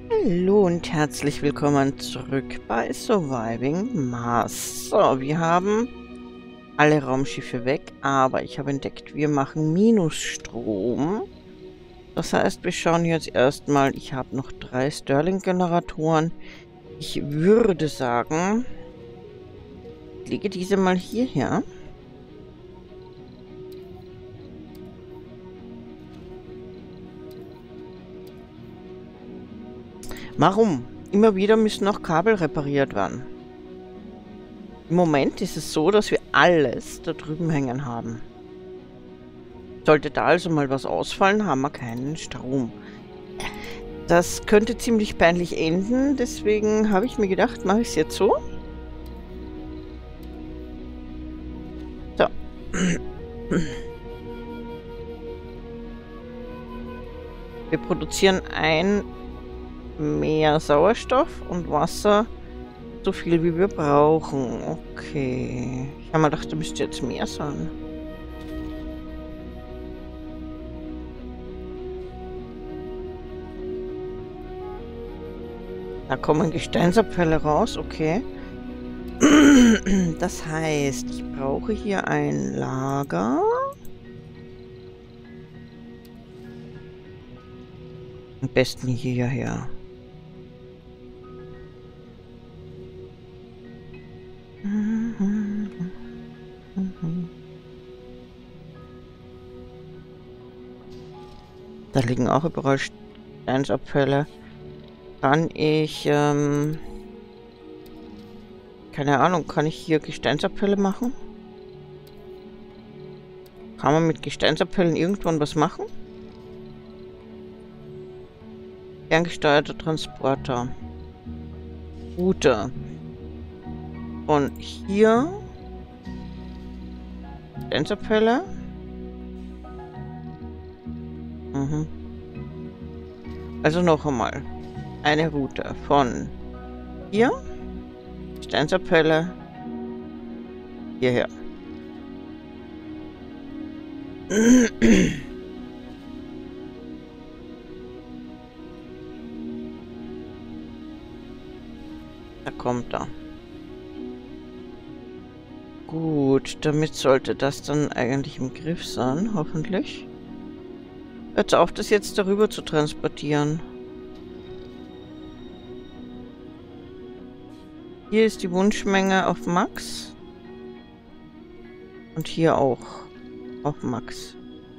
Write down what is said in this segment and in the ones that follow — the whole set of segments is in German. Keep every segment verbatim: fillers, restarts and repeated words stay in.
Hallo und herzlich willkommen zurück bei Surviving Mars. So, wir haben alle Raumschiffe weg, aber ich habe entdeckt, wir machen Minusstrom. Das heißt, wir schauen jetzt erstmal, ich habe noch drei Stirling-Generatoren. Ich würde sagen, ich lege diese mal hierher. Warum? Immer wieder müssen noch Kabel repariert werden. Im Moment ist es so, dass wir alles da drüben hängen haben. Sollte da also mal was ausfallen, haben wir keinen Strom. Das könnte ziemlich peinlich enden, deswegen habe ich mir gedacht, mache ich es jetzt so. So. Wir produzieren ein mehr Sauerstoff und Wasser, so viel wie wir brauchen. Okay. Ich habe mir gedacht, da müsste jetzt mehr sein. Da kommen Gesteinsabfälle raus, okay. Das heißt, ich brauche hier ein Lager. Am besten hierher. Da liegen auch überall Gesteinsabfälle. Kann ich, ähm, keine Ahnung, kann ich hier Gesteinsabfälle machen? Kann man mit Gesteinsabfällen irgendwann was machen? Ferngesteuerter Transporter. Router. Von hier Gesteinsabfälle. Mhm. Also noch einmal. Eine Route von hier Gesteinsabfälle hierher. Da kommt er. Gut, damit sollte das dann eigentlich im Griff sein, hoffentlich. Hört auf, das jetzt darüber zu transportieren. Hier ist die Wunschmenge auf Max. Und hier auch auf Max.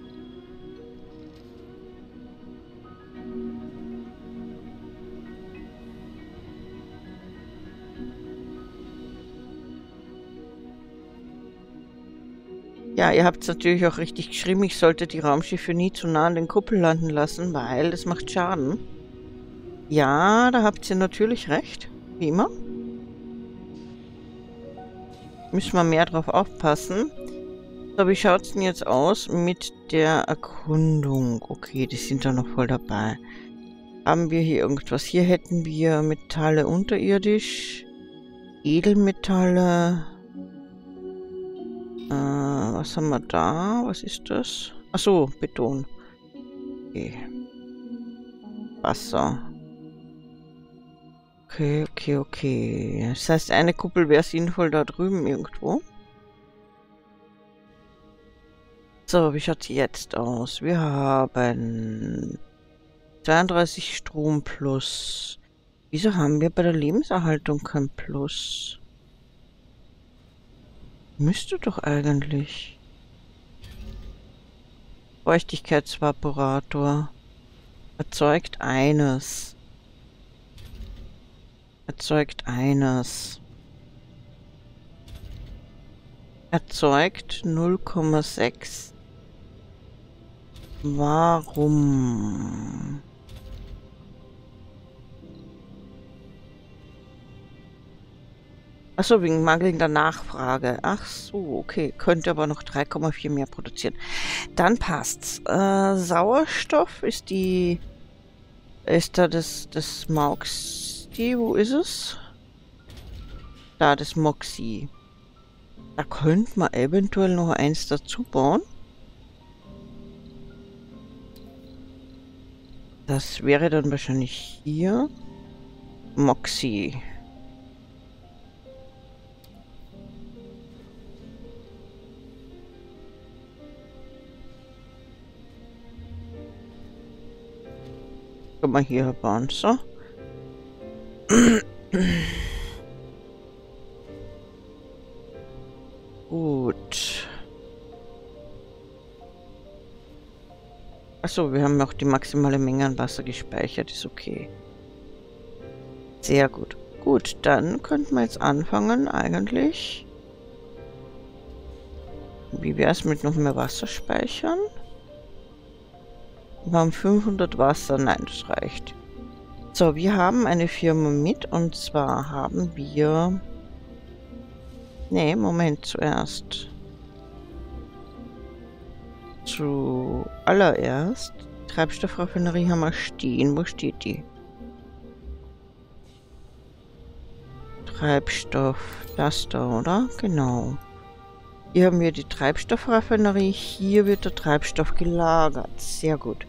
Ja, ihr habt es natürlich auch richtig geschrieben, ich sollte die Raumschiffe nie zu nah an den Kuppel landen lassen, weil das macht Schaden. Ja, da habt ihr natürlich recht. Wie immer. Müssen wir mehr drauf aufpassen. So, wie schaut es denn jetzt aus mit der Erkundung? Okay, die sind da noch voll dabei. Haben wir hier irgendwas? Hier hätten wir Metalle unterirdisch. Edelmetalle. Äh, was haben wir da? Was ist das? Achso, Beton. Okay. Wasser. Okay, okay, okay. Das heißt, eine Kuppel wäre sinnvoll da drüben irgendwo. So, wie schaut es jetzt aus? Wir haben zweiunddreißig Strom plus. Wieso haben wir bei der Lebenserhaltung kein Plus? Müsste doch eigentlich. Feuchtigkeitsvaporator. Erzeugt eines. Erzeugt eines. Erzeugt null Komma sechs. Warum? Achso, wegen mangelnder Nachfrage. Ach so, okay. Könnte aber noch drei Komma vier mehr produzieren. Dann passt's. Äh, Sauerstoff ist die... Ist da das, das Moxie? Wo ist es? Da, das Moxie. Da könnte man eventuell noch eins dazu bauen. Das wäre dann wahrscheinlich hier. Moxie. Guck mal hier bauen. So. Gut. Achso, wir haben noch die maximale Menge an Wasser gespeichert. Ist okay. Sehr gut. Gut, dann könnten wir jetzt anfangen eigentlich. Wie wäre es mit noch mehr Wasser speichern? Wir haben fünfhundert Wasser. Nein, das reicht. So, wir haben eine Firma mit und zwar haben wir... Nee, Moment, zuerst. Zuallererst. Treibstoffraffinerie haben wir stehen. Wo steht die? Treibstoff. Das da, oder? Genau. Hier haben wir die Treibstoffraffinerie. Hier wird der Treibstoff gelagert. Sehr gut.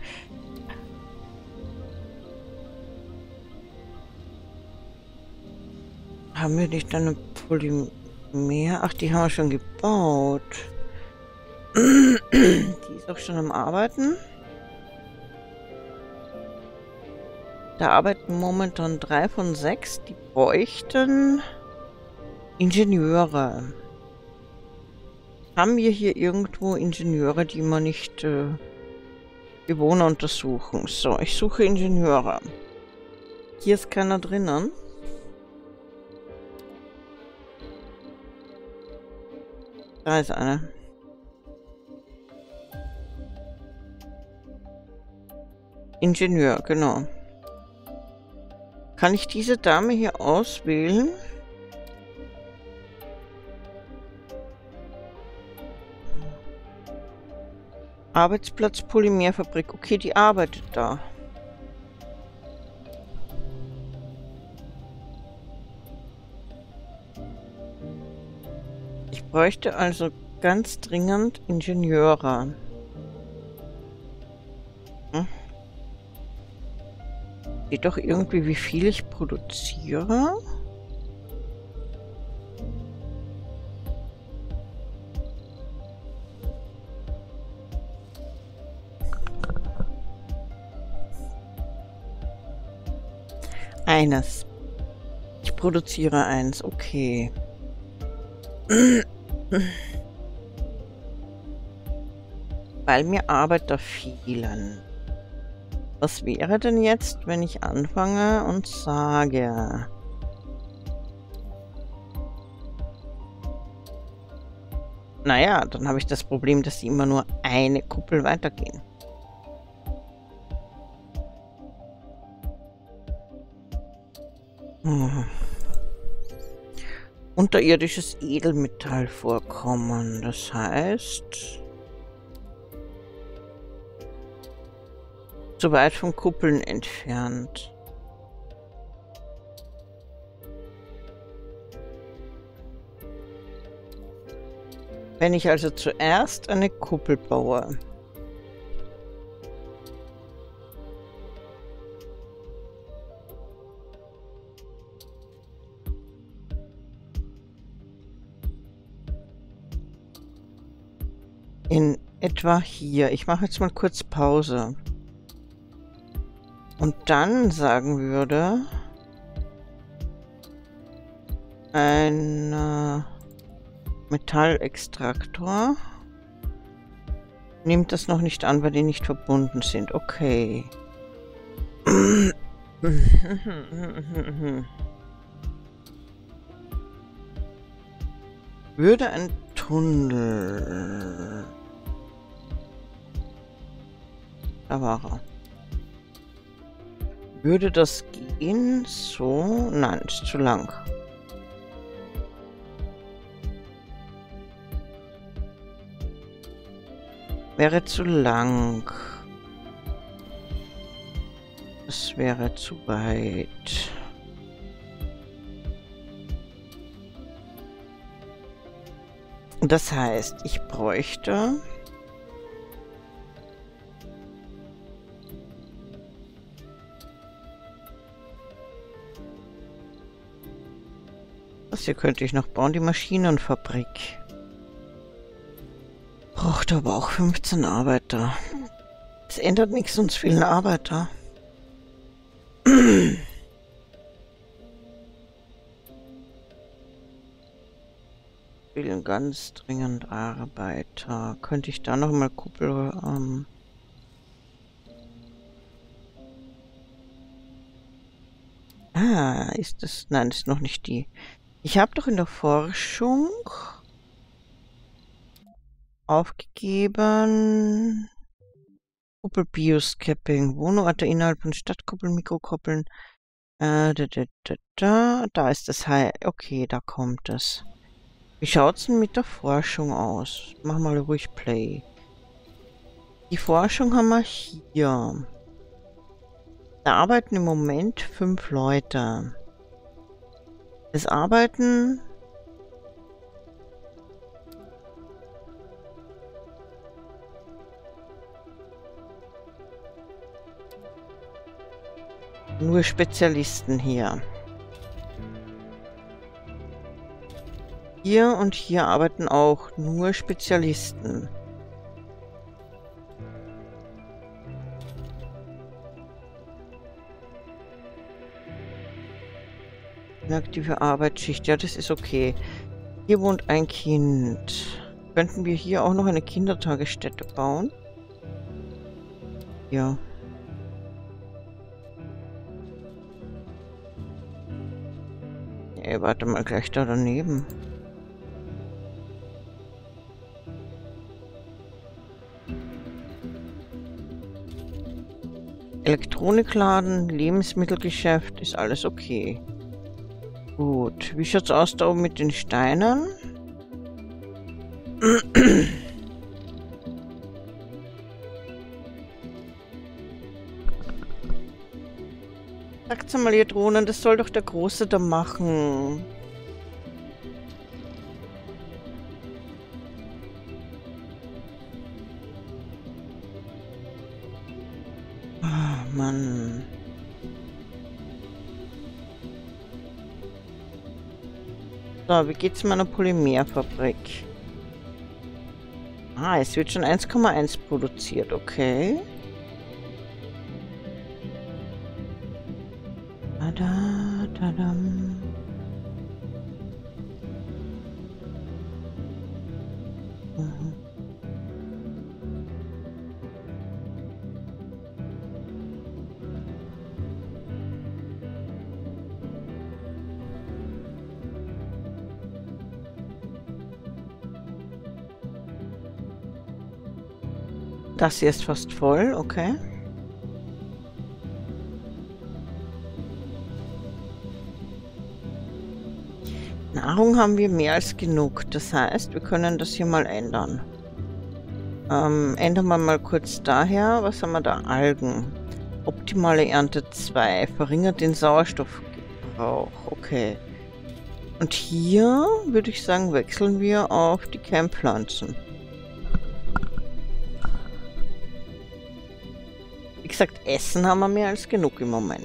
Haben wir nicht eine Polymer? Ach, die haben wir schon gebaut. Die ist auch schon am Arbeiten. Da arbeiten momentan drei von sechs. Die bräuchten Ingenieure. Haben wir hier irgendwo Ingenieure, die man nicht äh, Bewohner untersuchen? So, ich suche Ingenieure. Hier ist keiner drinnen. Da ist einer. Ingenieur, genau. Kann ich diese Dame hier auswählen? Arbeitsplatz Polymerfabrik. Okay, die arbeitet da. Ich bräuchte also ganz dringend Ingenieure. Hm? Steht doch irgendwie, wie viel ich produziere. Eines. Ich produziere eins, okay. Weil mir Arbeiter fehlen. Was wäre denn jetzt, wenn ich anfange und sage... Naja, dann habe ich das Problem, dass sie immer nur eine Kuppel weitergehen. Hm. Unterirdisches Edelmetallvorkommen, das heißt... Zu weit von Kuppeln entfernt. Wenn ich also zuerst eine Kuppel baue... In etwa hier. Ich mache jetzt mal kurz Pause. Und dann sagen würde... Ein äh, Metallextraktor nimmt das noch nicht an, weil die nicht verbunden sind. Okay. Würde ein Tunnel... Da war er. Würde das gehen? So? Nein, ist zu lang. Wäre zu lang. Das wäre zu weit. Das heißt, ich bräuchte... Das hier könnte ich noch bauen, die Maschinenfabrik. Braucht aber auch fünfzehn Arbeiter. Es ändert nichts, uns fehlen Arbeiter. Fehlen ganz dringend Arbeiter. Könnte ich da noch mal Kuppel... Ähm ah, ist das... Nein, ist noch nicht die. Ich habe doch in der Forschung aufgegeben... Kuppel Bioscapping, Wohnorte innerhalb von Stadtkuppeln, Mikrokuppeln. Äh, da, da, da, da, da ist das High. Okay, da kommt es. Wie schaut's denn mit der Forschung aus? Mach mal ruhig Play. Die Forschung haben wir hier. Da arbeiten im Moment fünf Leute. Es arbeiten... nur Spezialisten hier. Hier und hier arbeiten auch nur Spezialisten. Inaktive Arbeitsschicht, ja, das ist okay. Hier wohnt ein Kind. Könnten wir hier auch noch eine Kindertagesstätte bauen? Ja. Ey, warte mal, gleich da daneben. Elektronikladen, Lebensmittelgeschäft, ist alles okay. Gut, wie schaut's aus da oben mit den Steinen? Sagt's mal, ihr Drohnen, das soll doch der Große da machen. Ah, Mann. So, wie geht's meiner Polymerfabrik? Ah, es wird schon eins Komma eins produziert, okay. Tada, tadam. Mhm. Das hier ist fast voll, okay. Nahrung haben wir mehr als genug. Das heißt, wir können das hier mal ändern. Ähm, ändern wir mal kurz daher. Was haben wir da? Algen. Optimale Ernte zwei. Verringert den Sauerstoffgebrauch. Okay. Und hier würde ich sagen, wechseln wir auf die Keimpflanzen. Wie gesagt, Essen haben wir mehr als genug im Moment.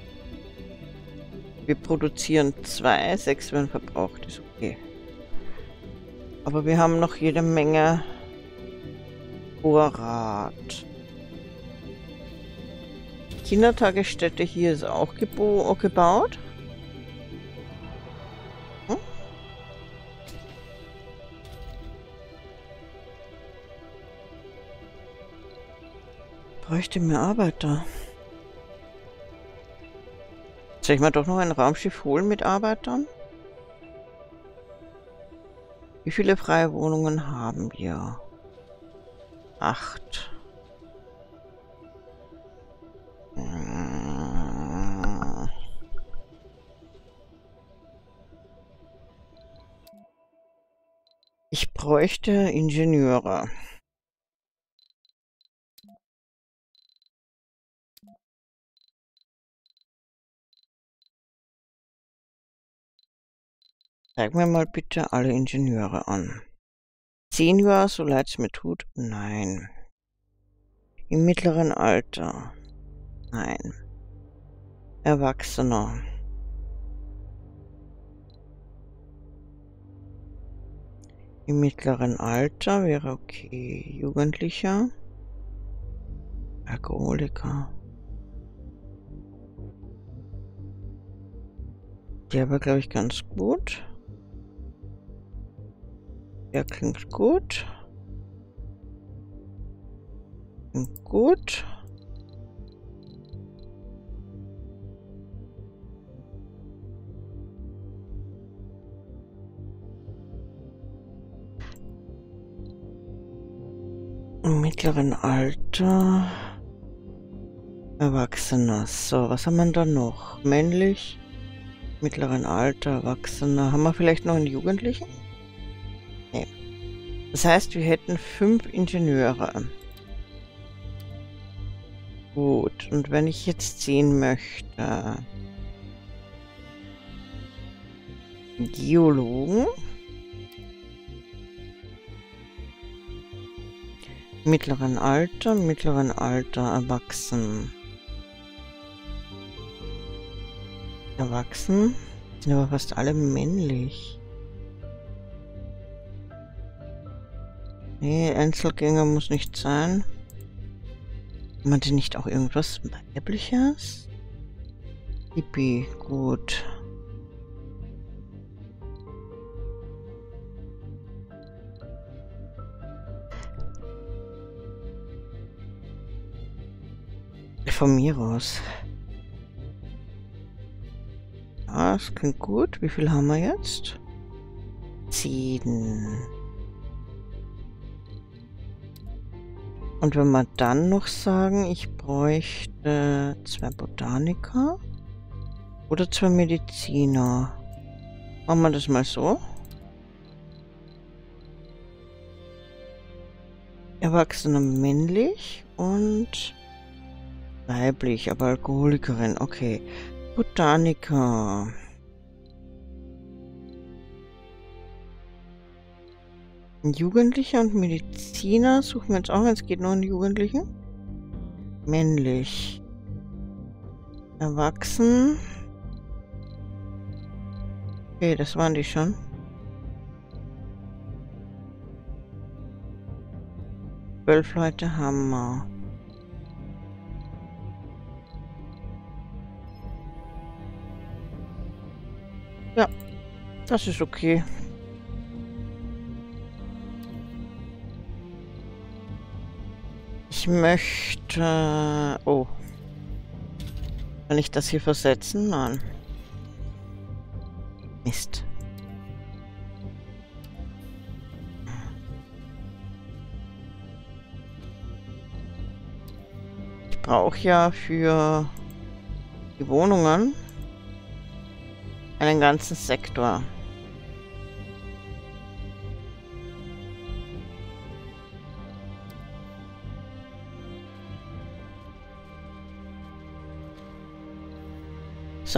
Wir produzieren zwei, sechs werden verbraucht, ist okay. Aber wir haben noch jede Menge Vorrat. Kindertagesstätte hier ist auch gebaut. Hm? Bräuchte mehr Arbeiter. Soll ich mal doch noch ein Raumschiff holen mit Arbeitern? Wie viele freie Wohnungen haben wir? Acht. Ich bräuchte Ingenieure. Zeig mir mal bitte alle Ingenieure an. Senior, so leid es mir tut, nein. Im mittleren Alter, nein. Erwachsener. Im mittleren Alter wäre okay. Jugendlicher. Alkoholiker. Der war, glaube ich, ganz gut. Der klingt gut. Klingt gut. Im mittleren Alter. Erwachsener. So, was haben wir da noch? Männlich. Mittleren Alter, Erwachsener. Haben wir vielleicht noch einen Jugendlichen? Nee. Das heißt, wir hätten fünf Ingenieure. Gut, und wenn ich jetzt sehen möchte... Geologen. Mittleren Alter, mittleren Alter, erwachsen. Erwachsen. Sind aber fast alle männlich. Nee, Einzelgänger muss nicht sein. Meinte nicht auch irgendwas Weibliches? Hippie, gut. Von mir aus. Ja, das klingt gut. Wie viel haben wir jetzt? Zehn. Und wenn wir dann noch sagen, ich bräuchte zwei Botaniker oder zwei Mediziner. Machen wir das mal so. Erwachsener männlich und weiblich, aber Alkoholikerin. Okay. Botaniker. Ein Jugendlicher und Mediziner. Suchen wir jetzt auch, es geht nur einen Jugendlichen. Männlich. Erwachsen. Okay, das waren die schon. Zwölf Leute haben wir. Ja, das ist okay. Ich möchte... Oh. Kann ich das hier versetzen? Nein. Mist. Ich brauche ja für die Wohnungen einen ganzen Sektor. So.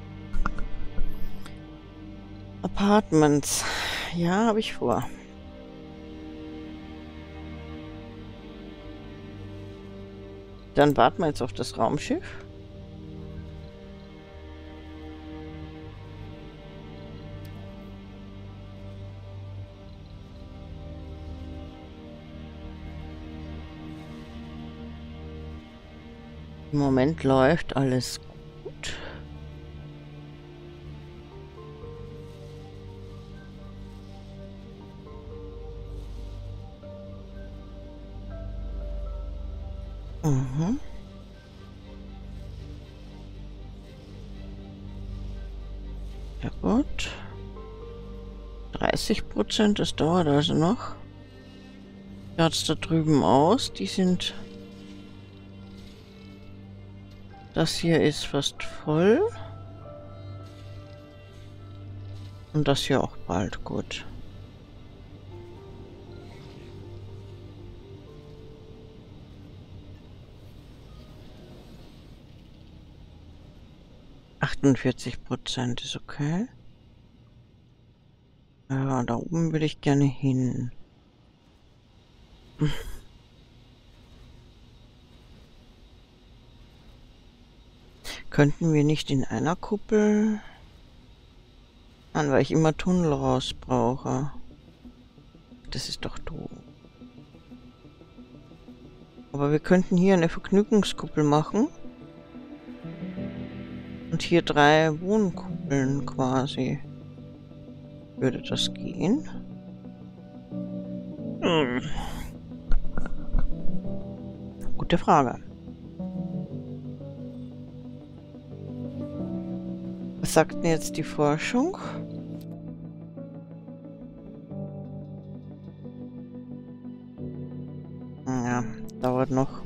Apartments. Ja, habe ich vor. Dann warten wir jetzt auf das Raumschiff. Im Moment läuft alles gut. Mhm. Ja gut. dreißig Prozent, das dauert also noch. Schaut es da drüben aus? Die sind... Das hier ist fast voll. Und das hier auch bald, gut. achtundvierzig Prozent ist okay. Ja, da oben würde ich gerne hin. Hm. Könnten wir nicht in einer Kuppel... Nein, weil ich immer Tunnel raus brauche. Das ist doch doof. Aber wir könnten hier eine Vergnügungskuppel machen. Und hier drei Wohnkuppeln quasi. Würde das gehen? Hm. Gute Frage. Was sagt denn jetzt die Forschung? Ja, dauert noch.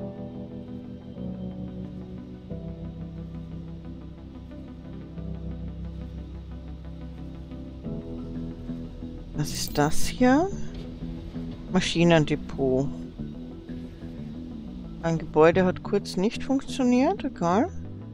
Was ist das hier? Maschinendepot. Ein Gebäude hat kurz nicht funktioniert, egal.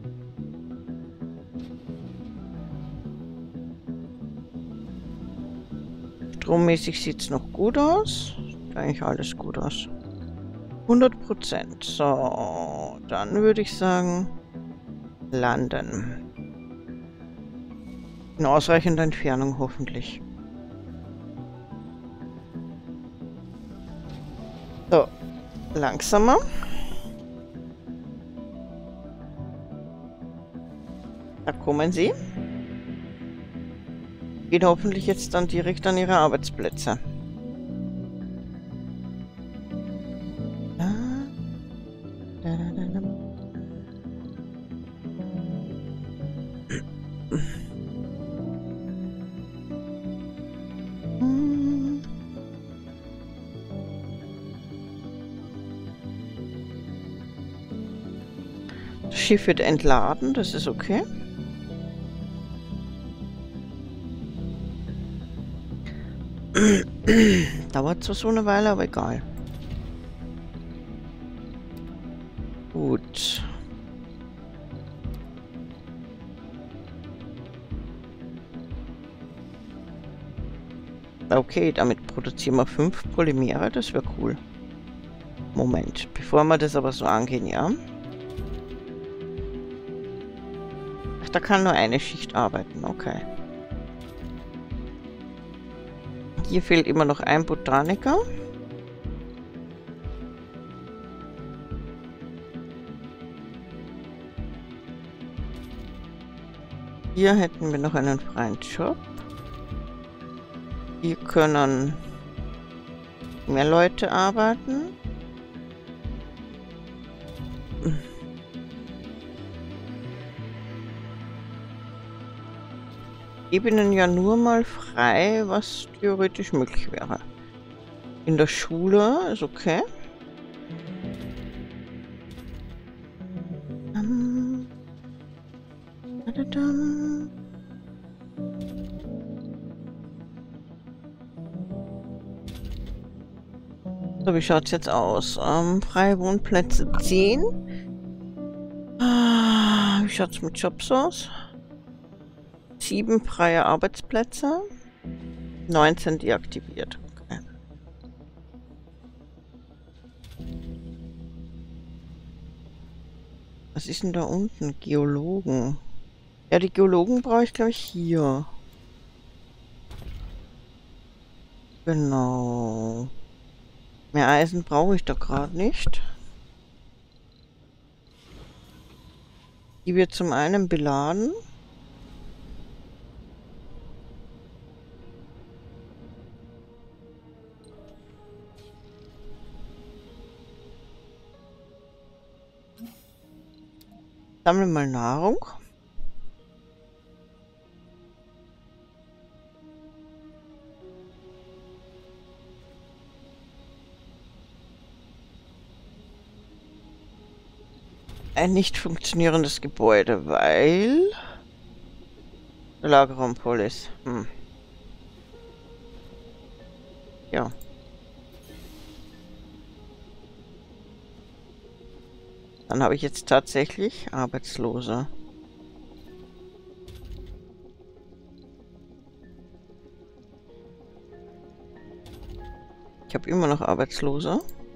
Strommäßig sieht es noch gut aus. Sieht eigentlich alles gut aus. hundert Prozent. So, dann würde ich sagen, landen. In ausreichender Entfernung hoffentlich. So, langsamer. Da kommen sie. Gehen hoffentlich jetzt dann direkt an ihre Arbeitsplätze. Das Schiff wird entladen, das ist okay. Dauert zwar so eine Weile, aber egal. Gut. Okay, damit produzieren wir fünf Polymere, das wäre cool. Moment, bevor wir das aber so angehen, ja? Ach, da kann nur eine Schicht arbeiten, okay. Hier fehlt immer noch ein Botaniker. Hier hätten wir noch einen freien Job. Hier können mehr Leute arbeiten. Ich gebe ihnen ja nur mal frei, was theoretisch möglich wäre. In der Schule ist okay. Um, so, wie schaut es jetzt aus? Ähm, freie Wohnplätze zehn. Ah, wie schaut es mit Jobs aus? sieben freie Arbeitsplätze, neunzehn deaktiviert. Okay. Was ist denn da unten? Geologen. Ja, die Geologen brauche ich, glaube ich, hier. Genau. Mehr Eisen brauche ich da gerade nicht. Die wird zum einen beladen. Sammeln mal Nahrung. Ein nicht funktionierendes Gebäude, weil der Lagerraum voll ist. Hm. Ja. Dann habe ich jetzt tatsächlich Arbeitslose. Ich habe immer noch Arbeitslose.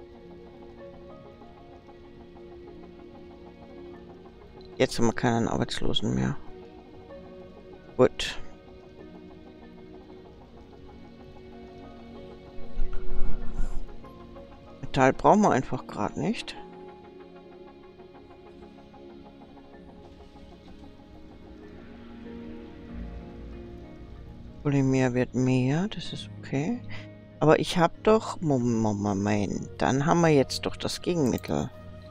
Jetzt haben wir keinen Arbeitslosen mehr. Gut. Metall brauchen wir einfach gerade nicht. Polymer wird mehr, das ist okay. Aber ich habe doch... Moment, dann haben wir jetzt doch das Gegenmittel.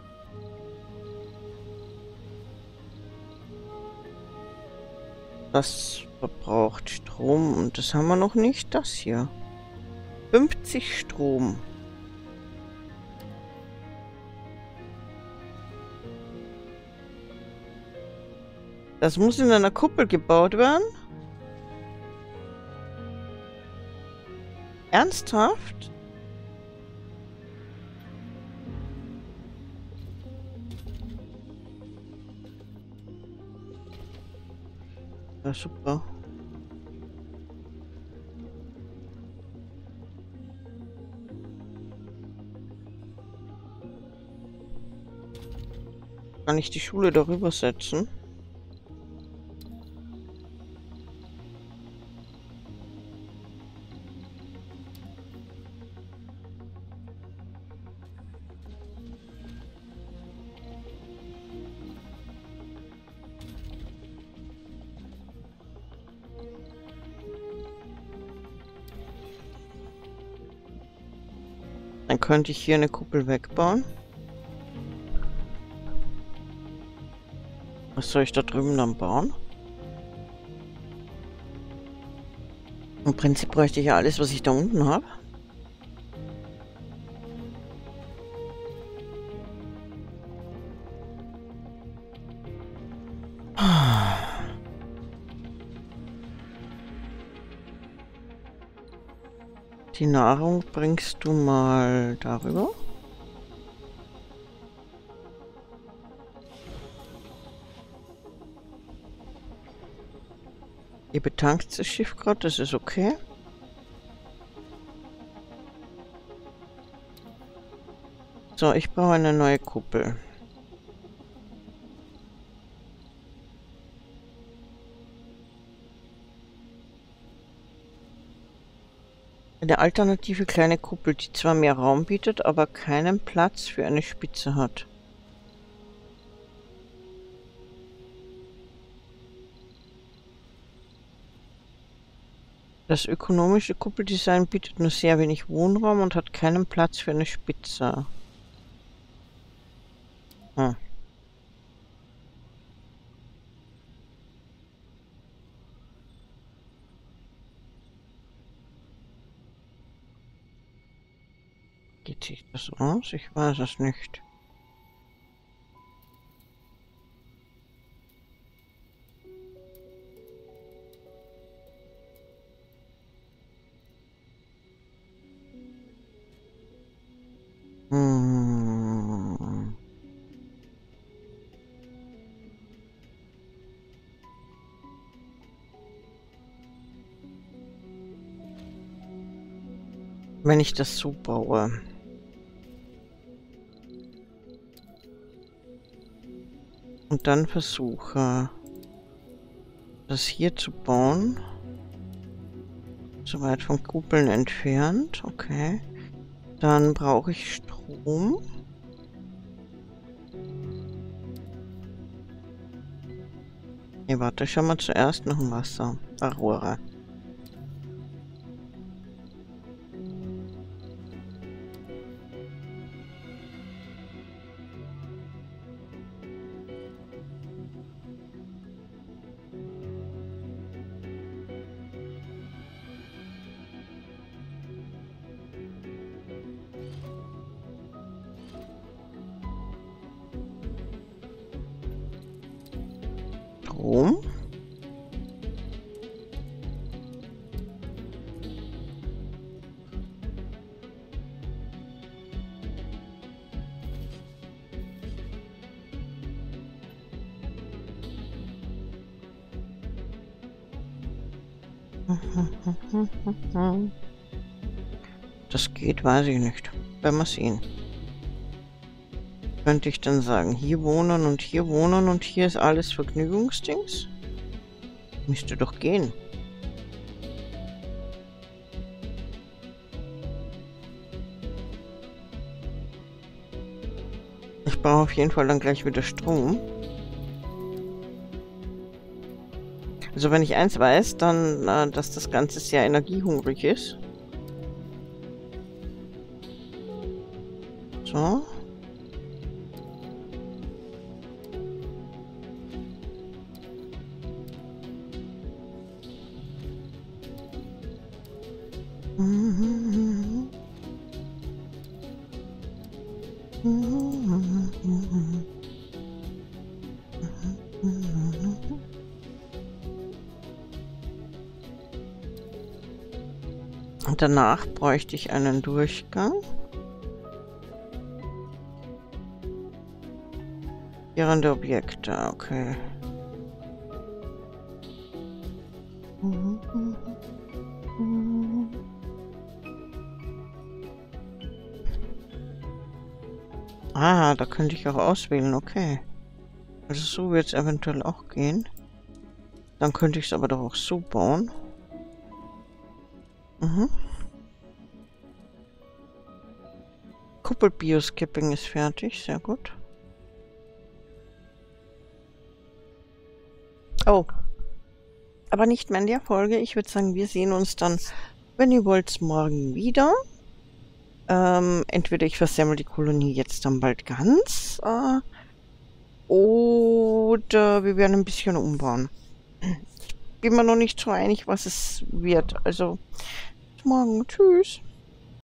Das verbraucht Strom und das haben wir noch nicht. Das hier. fünfzig Strom. Das muss in einer Kuppel gebaut werden? Ernsthaft? Ja, super. Kann ich die Schule darüber setzen? Dann könnte ich hier eine Kuppel wegbauen. Was soll ich da drüben dann bauen? Im Prinzip bräuchte ich ja alles, was ich da unten habe. Die Nahrung bringst du mal darüber. Ihr betankt das Schiff gerade, das ist okay. So, ich brauche eine neue Kuppel. Eine alternative kleine Kuppel, die zwar mehr Raum bietet, aber keinen Platz für eine Spitze hat. Das ökonomische Kuppeldesign bietet nur sehr wenig Wohnraum und hat keinen Platz für eine Spitze. Hm. Geht sich das aus? Ich weiß es nicht. Hm. Wenn ich das so baue. Und dann versuche, das hier zu bauen. So weit von Kuppeln entfernt. Okay. Dann brauche ich Strom. Nee, warte, schauen wir zuerst noch ein Wasser. Ah, Rohre. Strom. Das geht, weiß ich nicht. Werden wir sehen. Könnte ich dann sagen, hier wohnen und hier wohnen und hier ist alles Vergnügungsdings? Müsste doch gehen. brauche auf jeden Fall dann gleich wieder Strom. Also wenn ich eins weiß, dann, äh, dass das Ganze sehr energiehungrig ist. So. Und danach bräuchte ich einen Durchgang. Irrende Objekte, okay. Ah, da könnte ich auch auswählen, okay. Also so wird es eventuell auch gehen. Dann könnte ich es aber doch auch so bauen. Mhm. Kuppel-Bioskipping ist fertig, sehr gut. Oh. Aber nicht mehr in der Folge. Ich würde sagen, wir sehen uns dann, wenn ihr wollt, morgen wieder. Ähm, entweder ich versemmel die Kolonie jetzt dann bald ganz. Äh, oder wir werden ein bisschen umbauen. Ich bin mir noch nicht so einig, was es wird. Also, bis morgen. Tschüss.